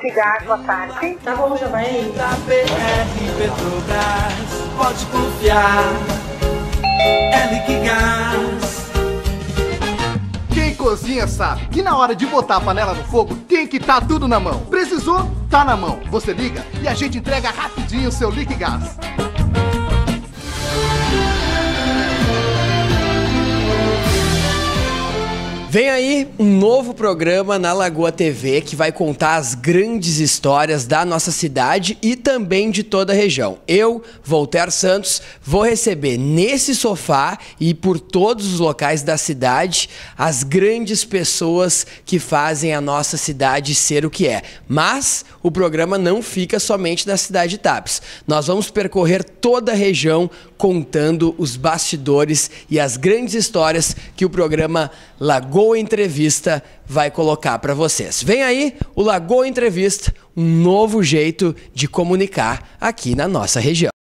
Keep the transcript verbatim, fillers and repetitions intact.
Liquigás, boa tarde. Tá bom, já vai aí. Da B R Petrobras, pode confiar, é Liquigás. Quem cozinha sabe que na hora de botar a panela no fogo tem que estar tudo na mão. Precisou? Tá na mão. Você liga e a gente entrega rapidinho o seu Liquigás. Vem aí um novo programa na Lagoa T V que vai contar as grandes histórias da nossa cidade e também de toda a região. Eu, Voltaire Santos, vou receber nesse sofá e por todos os locais da cidade as grandes pessoas que fazem a nossa cidade ser o que é. Mas o programa não fica somente na cidade de Tapes. Nós vamos percorrer toda a região contando os bastidores e as grandes histórias que o programa Lagoa Entrevista vai colocar para vocês. Vem aí o Lagoa Entrevista, um novo jeito de comunicar aqui na nossa região.